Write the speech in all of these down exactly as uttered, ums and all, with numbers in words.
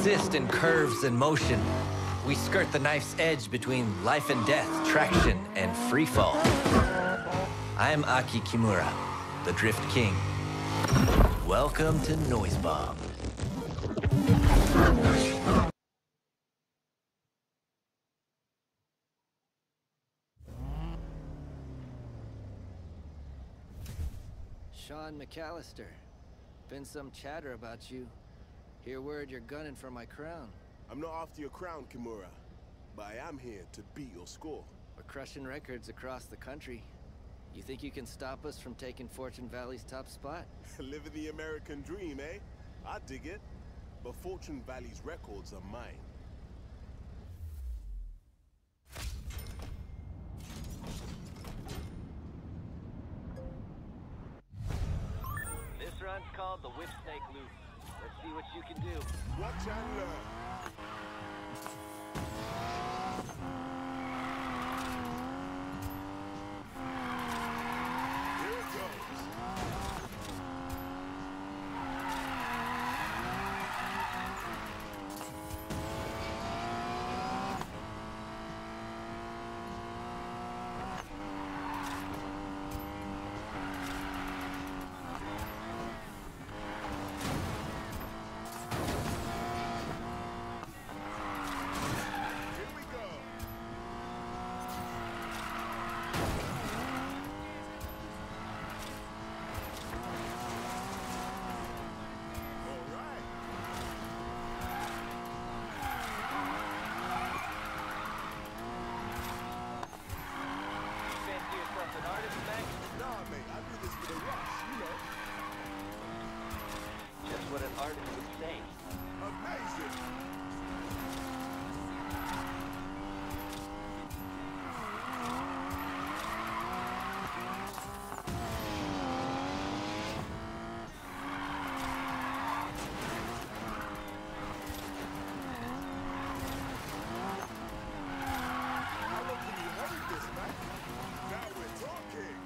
assist in curves and motion. We skirt the knife's edge between life and death, traction, and freefall. I'm Aki Kimura, the Drift King. Welcome to Noisebomb. Sean McAllister. Been some chatter about you. Hear word you're gunning for my crown. I'm not after your crown, Kimura, but I am here to beat your score. We're crushing records across the country. You think you can stop us from taking Fortune Valley's top spot? Living the American dream, eh? I dig it. But Fortune Valley's records are mine. This run's called the Whip Snake Loop. Let's see what you can do. Watch and learn. Here it goes. What an artist would say. Amazing! How long can you hold this, man? Now we're talking!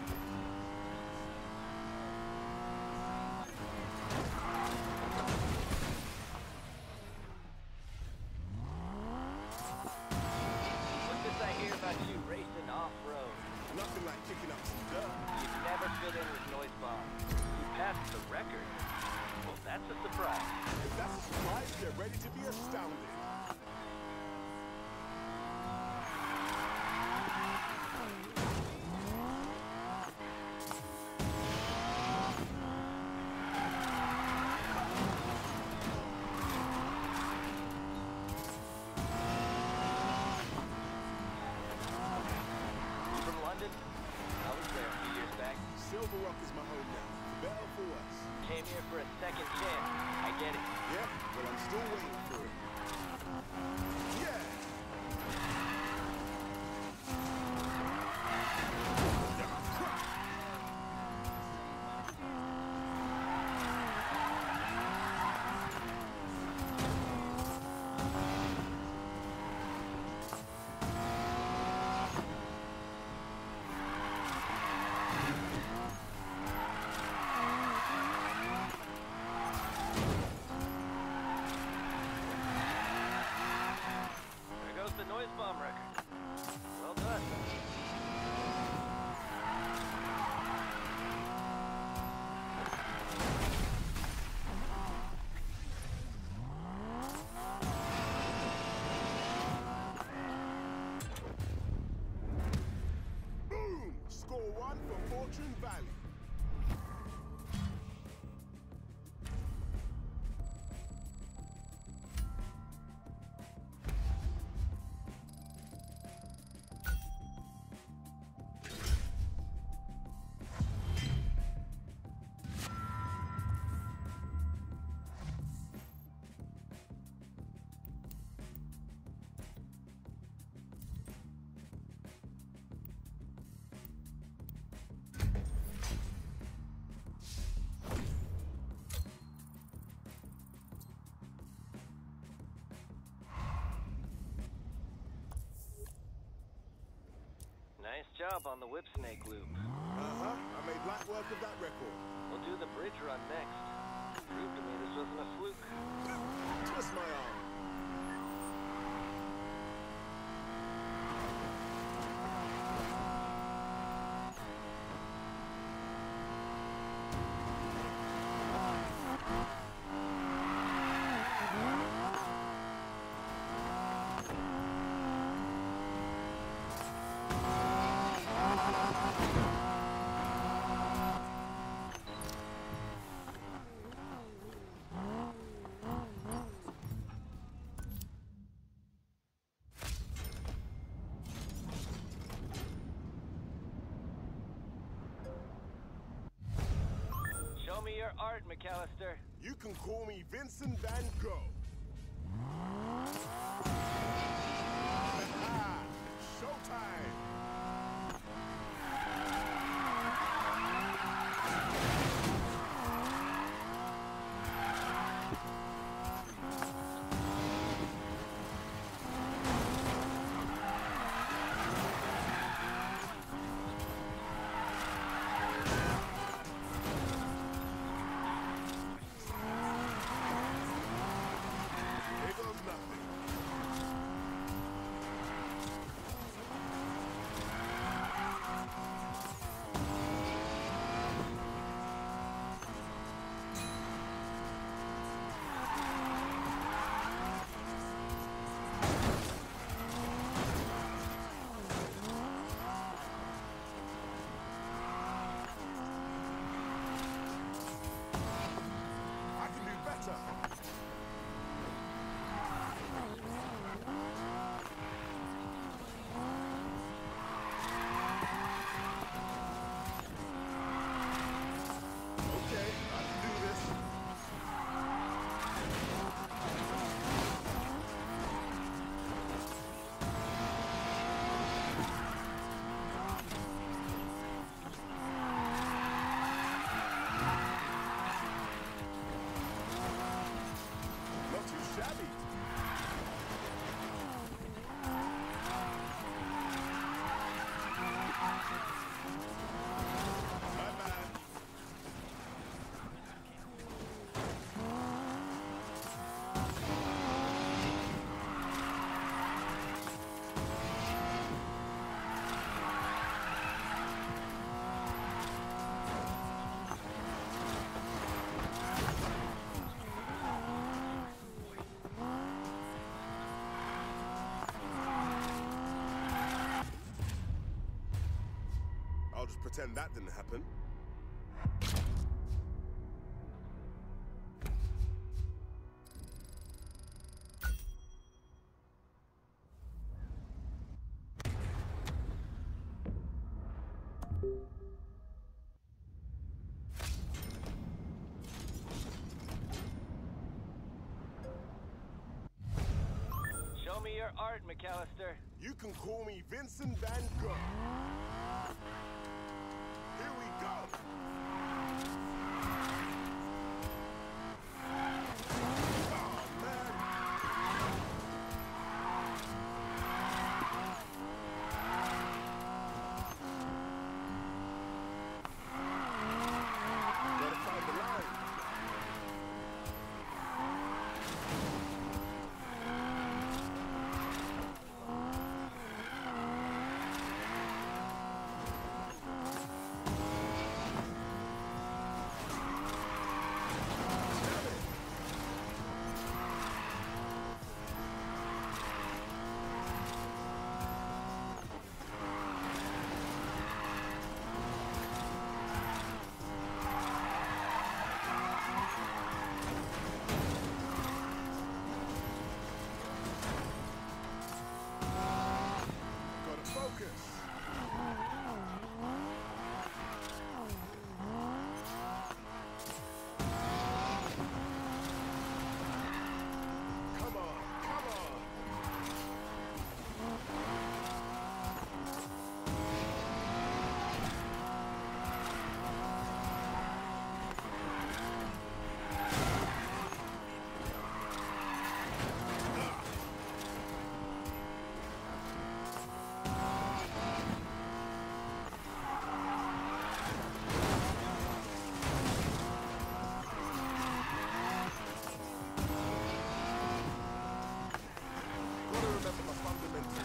Nothing like kicking up some dirt. You never fit in with Noisebomb. You passed the record. Well, that's a surprise. If that's a surprise, get ready to be astounded. Silver Rock is my home now. For better or for worse. Came here for a second chance. I get it. Yeah, well, I'm still waiting for it. Yeah! Noisebomb record. Well done. Boom! Score one for Fortune Valley. Nice job on the Whip Snake Loop. Uh-huh. I made light work of that record. We'll do the bridge run next. Prove to me this wasn't a fluke. Twist my arm. your art, McAllister. You can call me Vincent Van Gogh. Showtime! Here goes nothing. I can do better. Okay, I can do this. Not too shabby. My bad. I'll just pretend that didn't happen. Show me your art, McAllister. You can call me Vincent Van Gogh. Here we go. Oh, man. Gotta find the line. Gotta focus. Come on, come on. Gotta remember my fundamentals.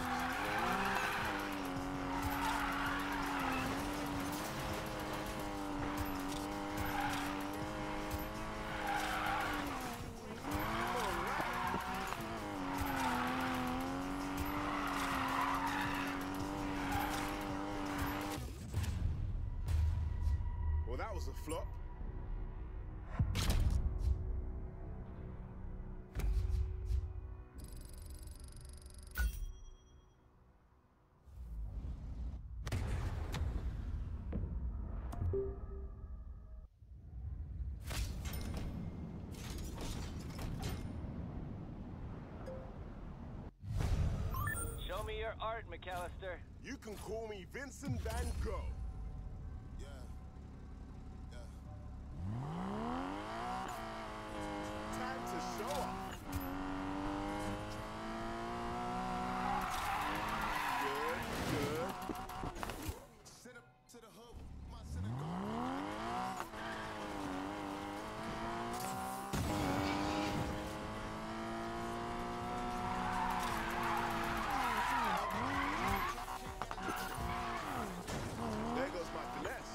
Well, that was a flop. your art, McAllister. You can call me Vincent Van Gogh. Yeah. Yeah. Time to show off. Good, good. Sit up to the hook, my synagogue. There goes my finesse.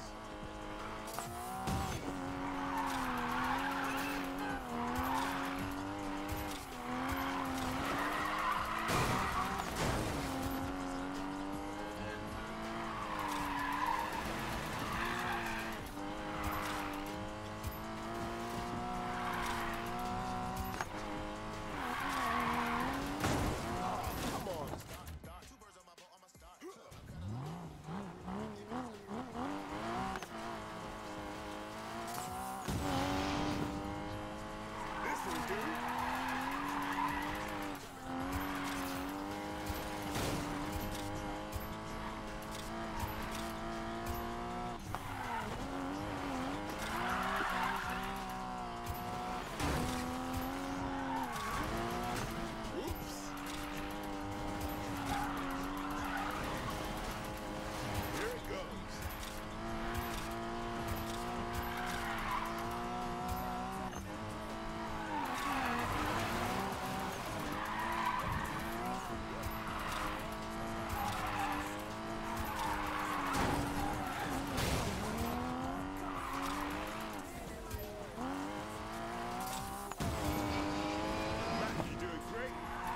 Two birds on my boat, on my start. Listen, dude. Oops. Here it goes. Matt, you're doing great.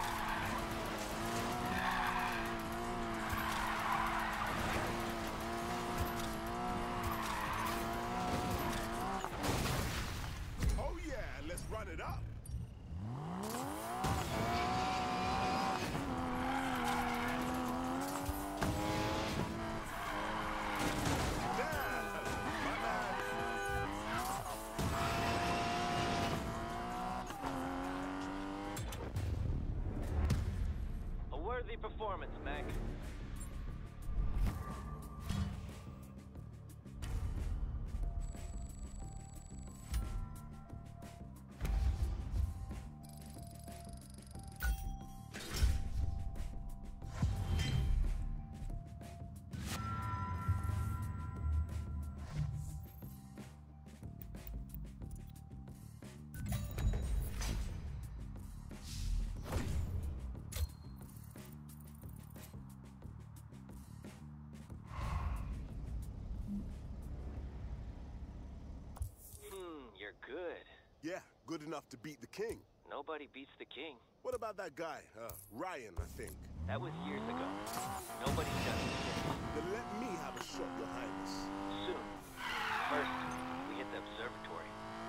Oh yeah, let's run it up. Damn, my bad. A worthy performance, Mac. Hmm, you're good. Yeah, good enough to beat the king. Nobody beats the king. What about that guy? Uh, Ryan, I think. That was years ago. Nobody does it since. Then let me have a shot, Your Highness. Soon. First, we hit the observatory.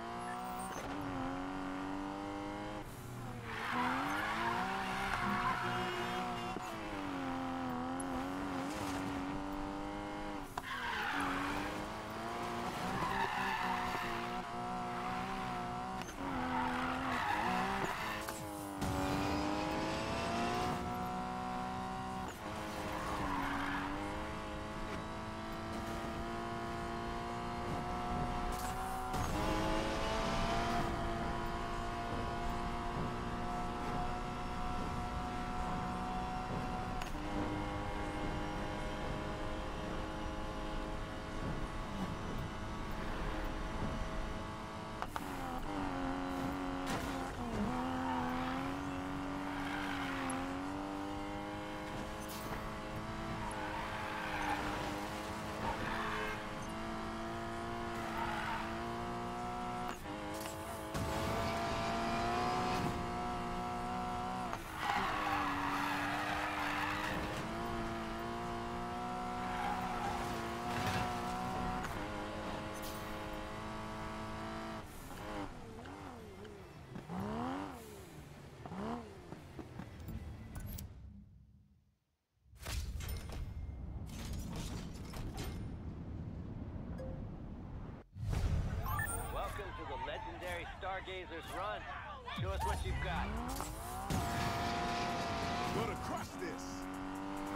Welcome to the legendary Stargazer's Run. Show us what you've got. Gotta crush this.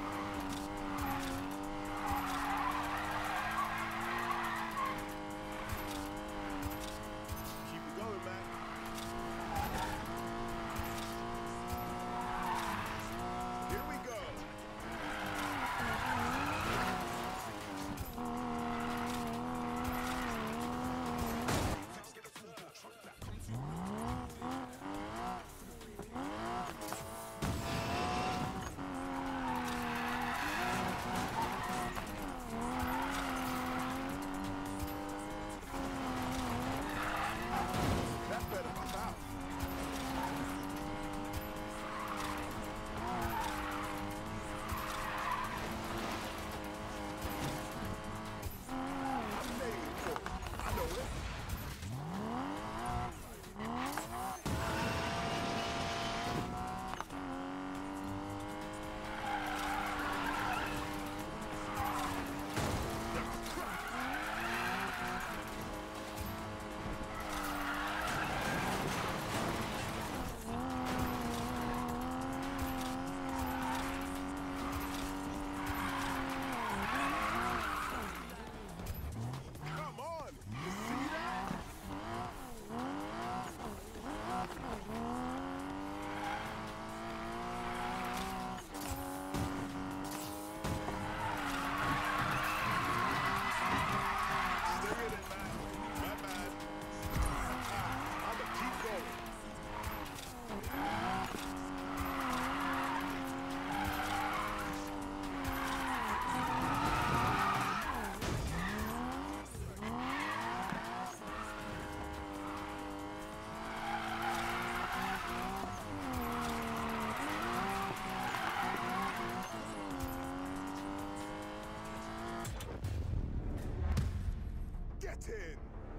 waiting.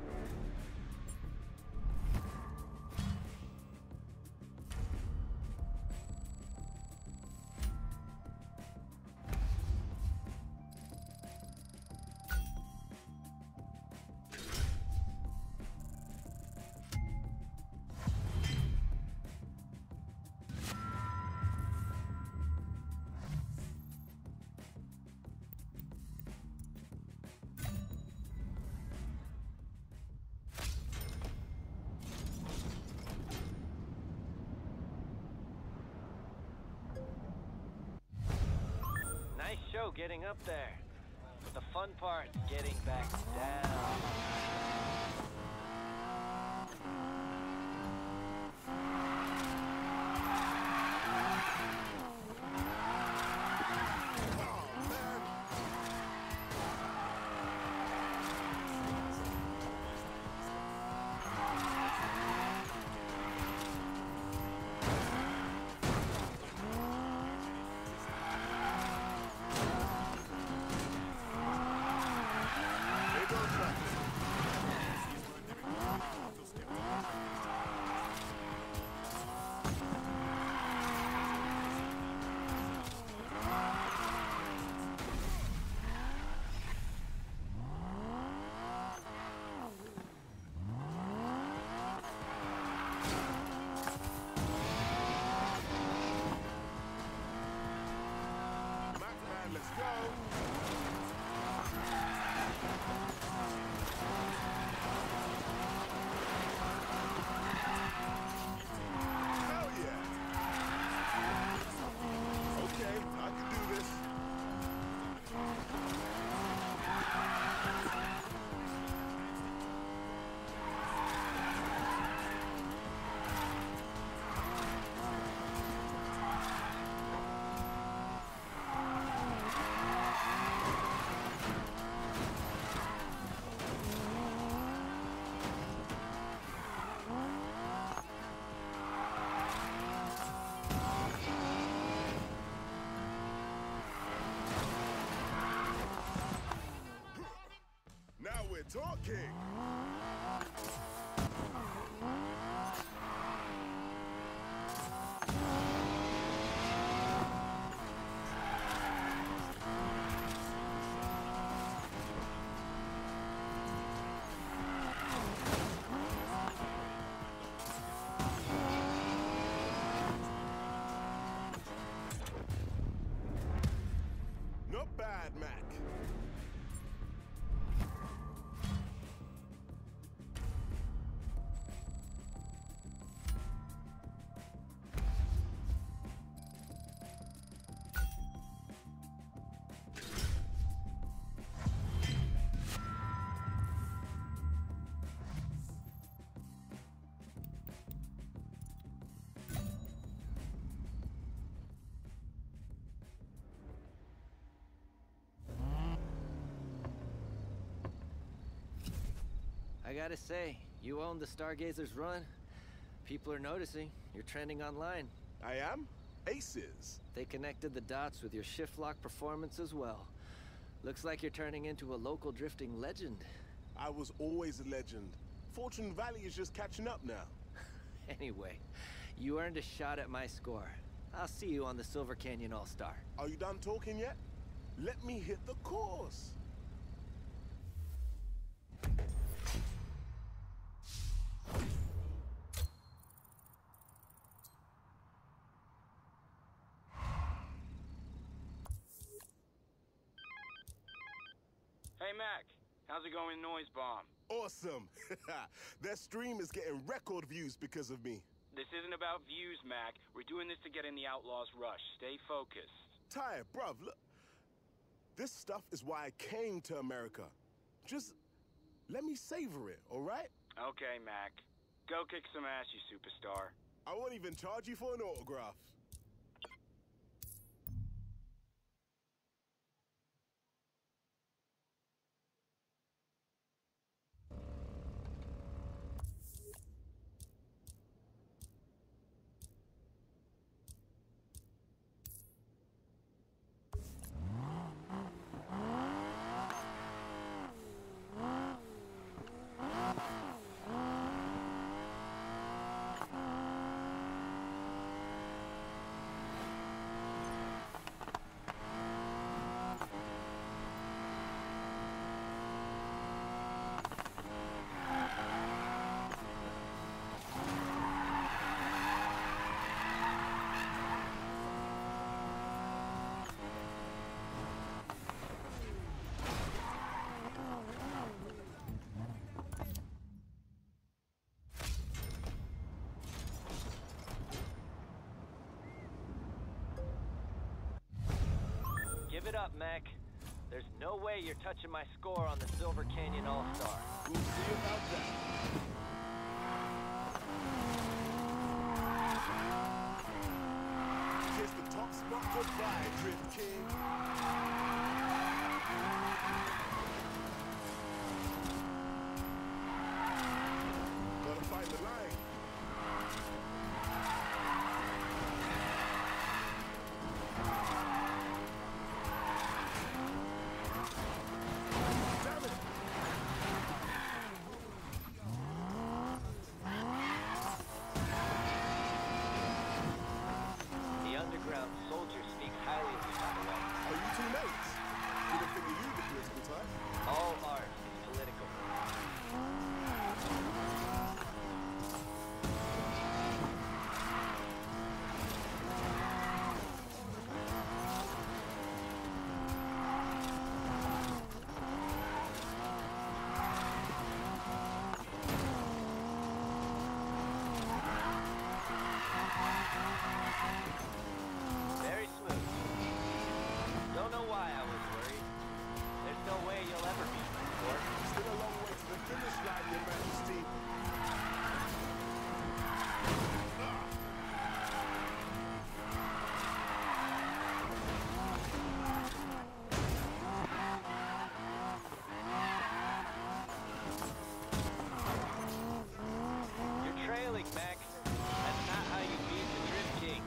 Nice show getting up there. But the fun part's getting back down. Let's go. Hell yeah. Okay, I can do this. Now we're talking. Not bad, Mac. I gotta say, you own the Stargazer's run. People are noticing. You're trending online. I am? Aces. They connected the dots with your shift lock performance as well. Looks like you're turning into a local drifting legend. I was always a legend. Fortune Valley is just catching up now. Anyway, you earned a shot at my score. I'll see you on the Silver Canyon All-Star. Are you done talking yet? Let me hit the course. Hey, Mac. How's it going, Noise Bomb? Awesome. Their stream is getting record views because of me. This isn't about views, Mac. We're doing this to get in the Outlaws' rush. Stay focused. Ty, bruv, look. This stuff is why I came to America. Just let me savor it, all right? Okay, Mac. Go kick some ass, you superstar. I won't even charge you for an autograph. it up, Mac. There's no way you're touching my score on the Silver Canyon All-Star. We'll see about that. Here's the top spot. Goodbye, Drift King. Gotta find the line. Damn it! The underground soldier speaks highly of you, by the way. Are you two mates? Didn't figure you the political type. All art is political. Very smooth. Don't know why I was worried. There's no way you'll ever beat my score. Still a long way to the finish line, Your Majesty. You're trailing, Mac. That's not how you beat the Drift King.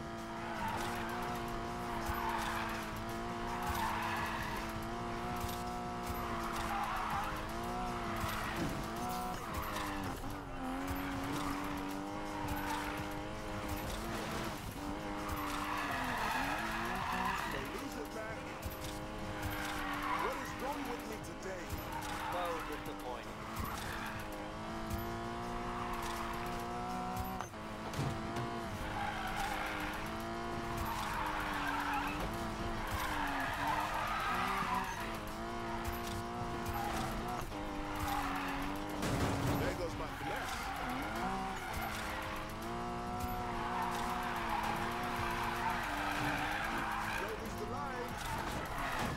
Don't lose it, man. What is wrong with me today? So disappointing. There goes my finesse. Don't lose the line.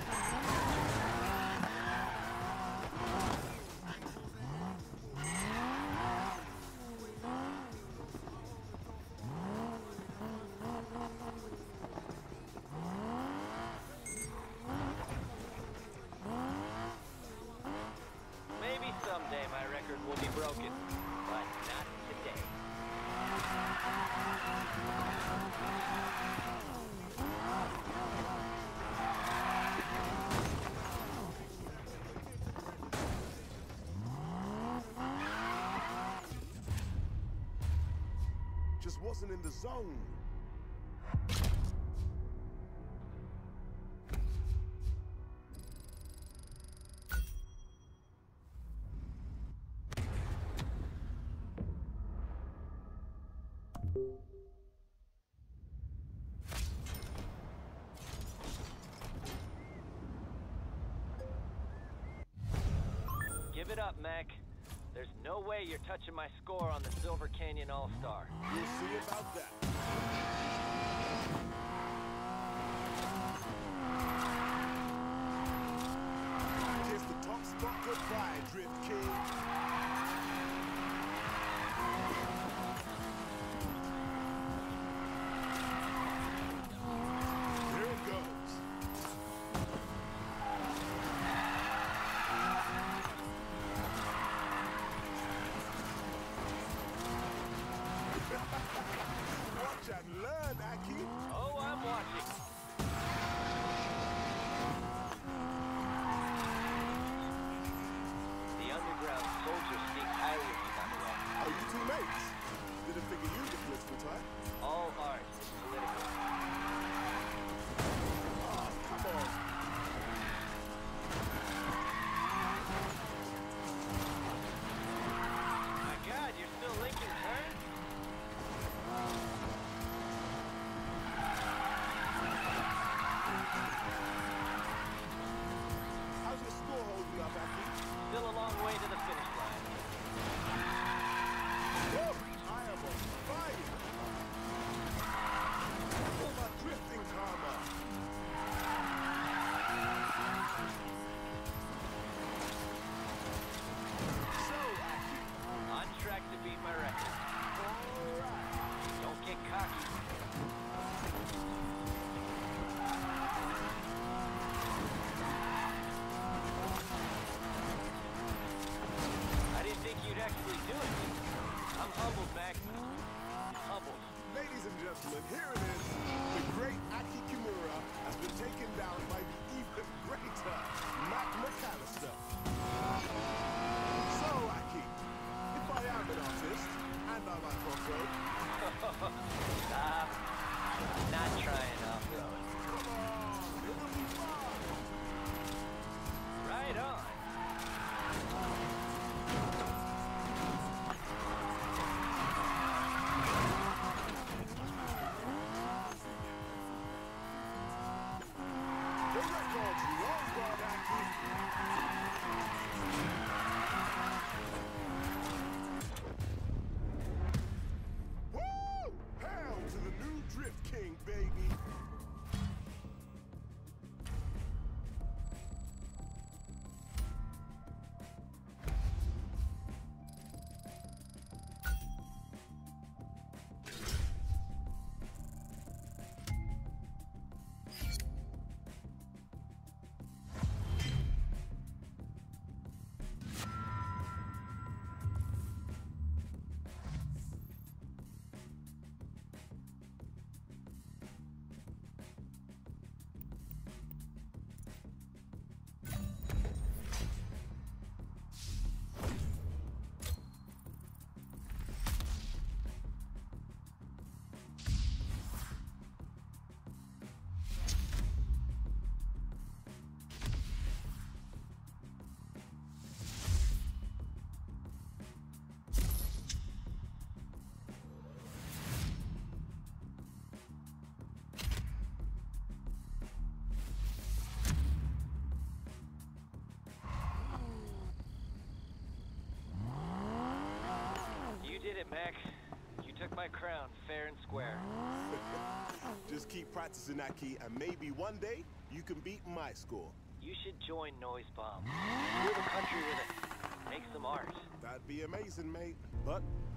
Maybe someday my record will be broken, but not today. Just wasn't in the zone. Give it up, Mac. There's no way you're touching my score on the Silver Canyon All-Star. We'll see about that. Here's the top spot. Goodbye, Drift King. Here it goes. Watch and learn. But here it is. The great Aki Kimura has been taken down by the even greater Mac McAllister. So, Aki, if I am an artist, and I like off-road, Stop. Not trying off-road. come on, it'll be fun. Right on. The record's long gone, Aki. Woo! Hail to the new Drift King, baby. You did it, Mac. You took my crown fair and square. Just keep practicing, Aki, and maybe one day you can beat my score. You should join Noise Bomb. You're the country with it. Make some art. That'd be amazing, mate. But